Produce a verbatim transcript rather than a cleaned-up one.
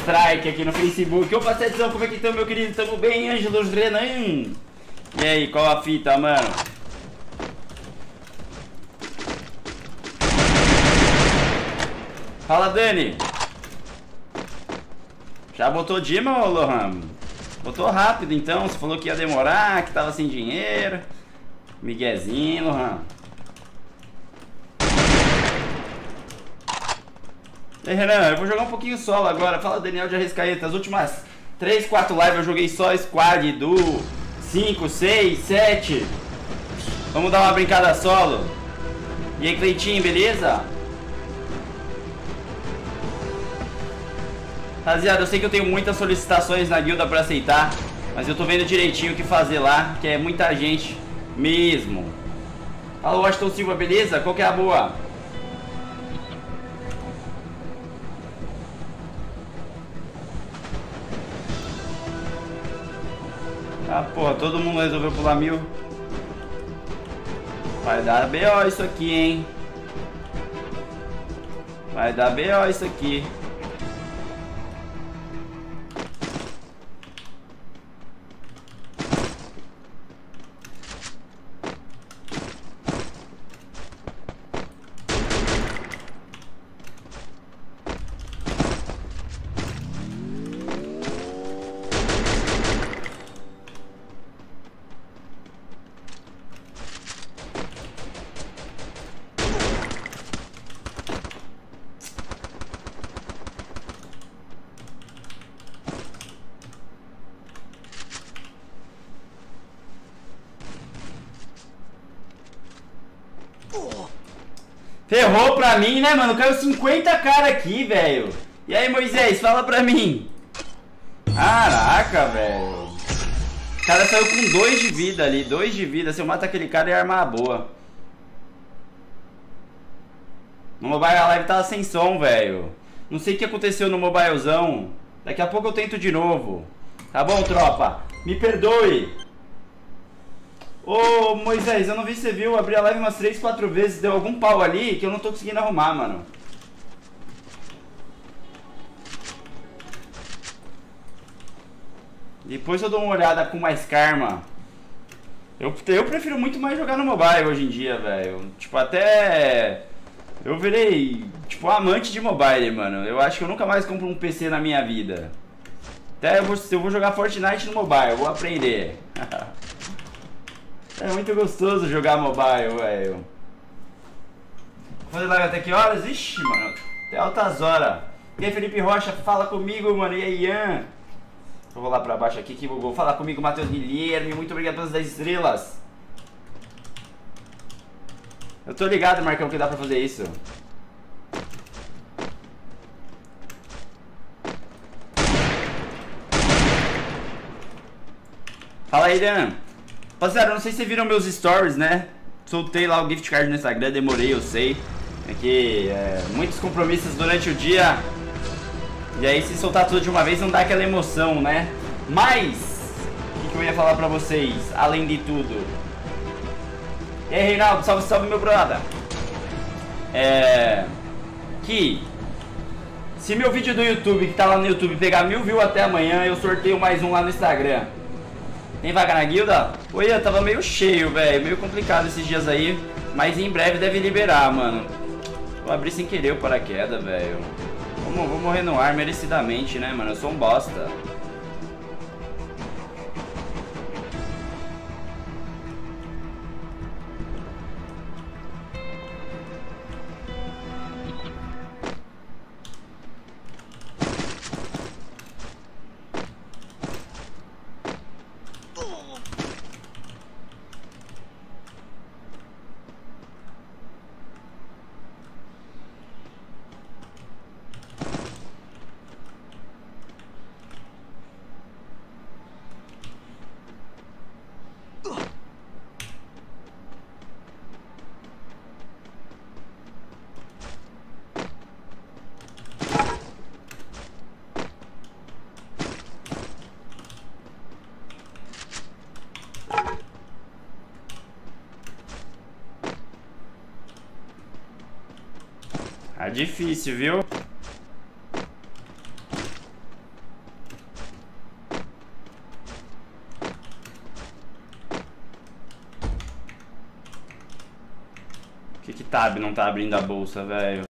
Strike aqui no Facebook. Opa, Cedzão, como é que estão, meu querido? Tamo bem, Ângelos Renan? E aí, qual a fita, mano? Fala, Dani. Já botou Dima, ô Lohan? Botou rápido, então. Você falou que ia demorar, que tava sem dinheiro. Miguezinho, Lohan. E aí, Renan, eu vou jogar um pouquinho solo agora. Fala, Daniel de Arrascaeta. As últimas três, quatro lives eu joguei só squad do cinco, seis, sete. Vamos dar uma brincada solo. E aí, Cleitinho, beleza? Rapaziada, eu sei que eu tenho muitas solicitações na guilda pra aceitar, mas eu tô vendo direitinho o que fazer lá, que é muita gente mesmo. Fala, Washington Silva, beleza? Qual que é a boa? Ah, porra, todo mundo resolveu pular mil. Vai dar B O isso aqui, hein? Vai dar B O isso aqui. Ferrou pra mim, né, mano? Caiu cinquenta cara aqui, velho. E aí, Moisés, fala pra mim. Caraca, velho. O cara saiu com dois de vida ali. Dois de vida. Se eu mato aquele cara, ia armar a boa. No Mobile a live tava sem som, velho. Não sei o que aconteceu no Mobilezão. Daqui a pouco eu tento de novo. Tá bom, tropa? Me perdoe. Ô, Moisés, eu não vi se você viu, eu abri a live umas três, quatro vezes, deu algum pau ali que eu não tô conseguindo arrumar, mano. Depois eu dou uma olhada com mais karma. Eu, eu prefiro muito mais jogar no mobile hoje em dia, velho. Tipo, até... Eu virei, tipo, amante de mobile, mano. Eu acho que eu nunca mais compro um P C na minha vida. Até eu vou, eu vou jogar Fortnite no mobile, eu vou aprender. É muito gostoso jogar mobile, velho. Vou fazer live até que horas? Ixi, mano, até altas horas. E aí, Felipe Rocha, fala comigo, mano. E aí, Ian? Eu vou lá pra baixo aqui que vou falar comigo, Matheus Guilherme. Muito obrigado pelas dez estrelas. Eu tô ligado, Marcão, que dá pra fazer isso. Fala aí, Dan. Rapaziada, eu não sei se vocês viram meus stories, né? Soltei lá o gift card no Instagram, demorei, eu sei. É que é, muitos compromissos durante o dia. E aí se soltar tudo de uma vez não dá aquela emoção, né? Mas, o que, que eu ia falar pra vocês, além de tudo? E aí, Reinaldo, salve, salve, meu brother. É... Que... Se meu vídeo do YouTube, que tá lá no YouTube, pegar mil views até amanhã, eu sorteio mais um lá no Instagram. Tem vaga na guilda? Oi, eu tava meio cheio, velho. Meio complicado esses dias aí. Mas em breve deve liberar, mano. Vou abrir sem querer o paraquedas, velho. Vou, vou morrer no ar merecidamente, né, mano? Eu sou um bosta. Tá difícil, viu? Tab não tá abrindo a bolsa, velho.